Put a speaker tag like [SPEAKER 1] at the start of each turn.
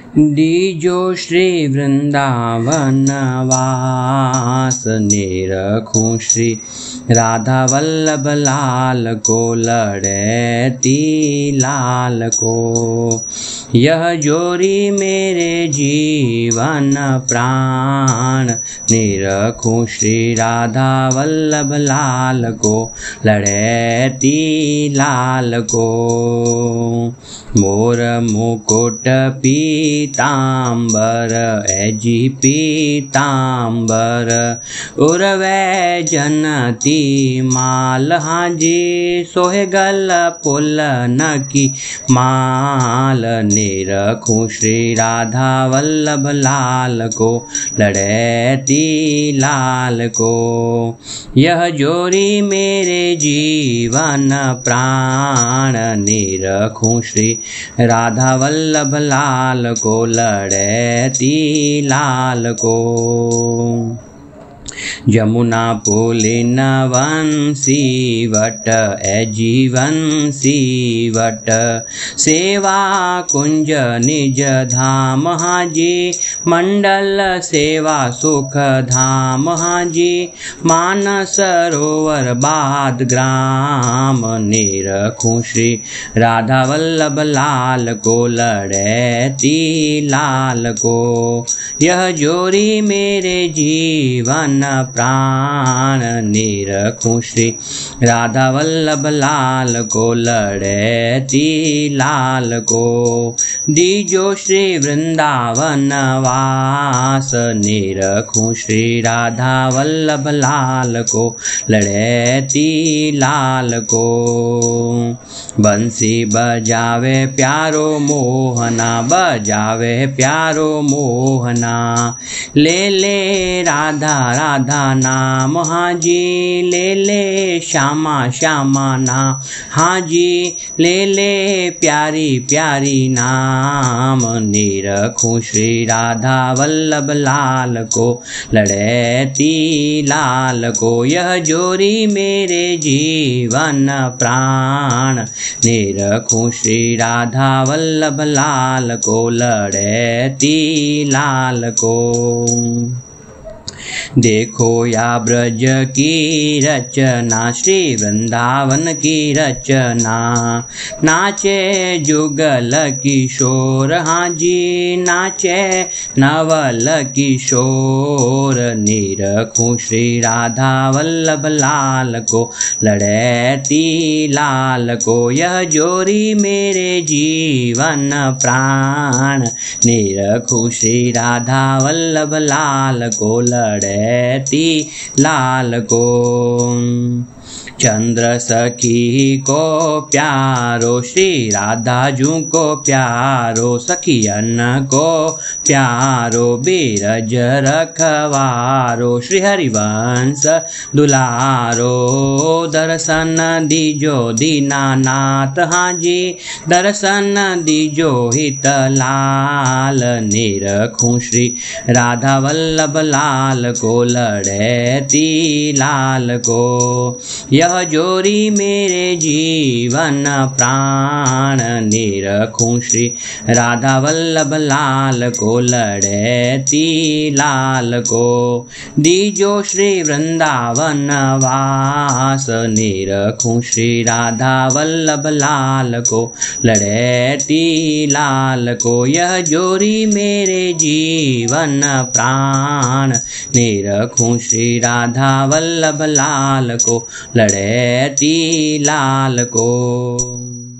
[SPEAKER 1] दीजो श्री वृंदावन वास, निरखूं श्री राधा वल्लभ लाल को, लड़ैती लाल को। यह जोरी मेरे जीवन प्राण, निरखूं श्री राधा वल्लभ लाल को, लड़ैती लाल को। मोर मुकुट पीतांबर, ऐजी पीतांबर, उर्वै जनती माल, हाजी सोहे गल पुलन की माल। निरखूं श्री राधा वल्लभ लाल को, लड़ैती लाल को। यह जोरी मेरे जीवन प्राण, निरखूं श्री राधा वल्लभ लाल को, लड़ैती लाल को। जमुना पुलिन वंशी वट, ऐजीवंशी वट, सेवा कुंज निज धाम, हाजी मंडल सेवा सुख धाम, हाजी मानस सरोवर बाद ग्राम। निरखूं श्री राधा वल्लभ लाल को, लड़ैती लाल को। यह जोरी मेरे जीवन प्राण, निरखूं श्री राधा वल्लभ लाल को, लड़ैती लाल को। दीजो श्री वृंदावन वास, निरखूं श्री राधा वल्लभ लाल को, लड़ैती लाल को। बंसी बजावे प्यारो मोहना, बजावे प्यारो मोहना, ले ले राधा राधा नाम, हाजी ले ले श्यामा श्यामा नाम, हाजी ले ले प्यारी प्यारी नाम। निरखूं श्री राधा वल्लभ लाल को, लड़ैती लाल को। यह जोरी मेरे जीवन प्राण, निरखूं श्री राधा वल्लभ लाल को, लड़ैती लाल को। देखो या ब्रज की रचना, श्री वृंदावन की रचना। नाचे जुगल किशोर, हाजी नाचे नवल किशोर। निरखूं श्री राधा वल्लभ लाल को, लड़ैती लाल को। यह जोरी मेरे जीवन प्राण, निरखूं श्री राधा वल्लभ लाल को, लड़ैती लाल को। चंद्र सखी को प्यारो, श्री राधा जू को प्यारो। सखियन को प्यारो, बीरज रखवारो। श्री हरिवंश दुलारो, दर्शन दीजो दीनानाथ, हाजी दर्शन दीजो हित लाल। निरखूं श्री राधा वल्लभ लाल को, लड़ैती लाल को। यह जोरी मेरे जीवन प्राण, निरखूं श्री राधा वल्लभ लाल को, लड़ैती लाल को। दीजो श्री वृंदावन वास, निरखूं श्री राधा वल्लभ लाल को, लड़ैती लाल को। यह जोरी मेरे जीवन प्राण, निरखूं श्री राधा वल्लभ लाल को, लड़ैती लाल को।